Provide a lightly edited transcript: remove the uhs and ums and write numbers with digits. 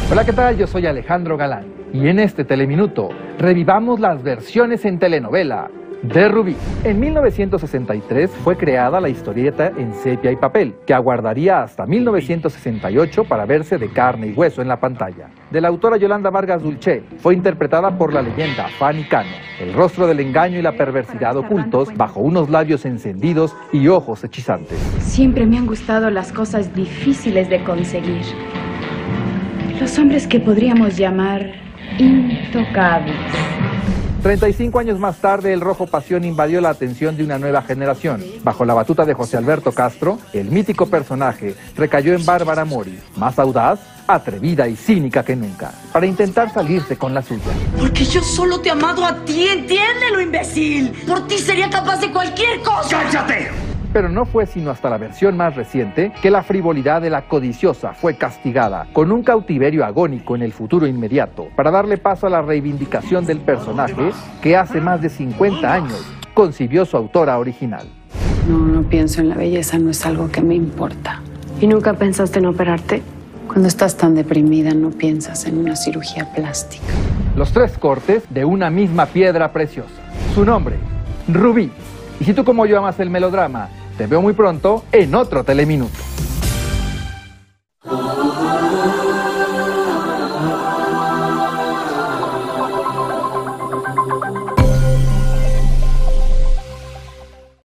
Hola, ¿qué tal? Yo soy Alejandro Galán y en este Teleminuto revivamos las versiones en telenovela de Rubí. En 1963 fue creada la historieta en sepia y papel, que aguardaría hasta 1968 para verse de carne y hueso en la pantalla. De la autora Yolanda Vargas Dulce, fue interpretada por la leyenda Fanny Cano. El rostro del engaño y la perversidad ocultos bajo unos labios encendidos y ojos hechizantes. Siempre me han gustado las cosas difíciles de conseguir. Los hombres que podríamos llamar intocables. 35 años más tarde, el Rojo Pasión invadió la atención de una nueva generación. Bajo la batuta de José Alberto Castro, el mítico personaje recayó en Bárbara Mori, más audaz, atrevida y cínica que nunca, para intentar salirse con la suya. Porque yo solo te he amado a ti, entiéndelo, imbécil. Por ti sería capaz de cualquier cosa. ¡Cállate! Pero no fue sino hasta la versión más reciente que la frivolidad de la codiciosa fue castigada con un cautiverio agónico en el futuro inmediato, para darle paso a la reivindicación del personaje que hace más de 50 años concibió su autora original. No pienso en la belleza, no es algo que me importa. ¿Y nunca pensaste en operarte? Cuando estás tan deprimida no piensas en una cirugía plástica. Los 3 cortes de una misma piedra preciosa. Su nombre, Rubí. Y si tú como yo amas el melodrama, te veo muy pronto en otro Teleminuto.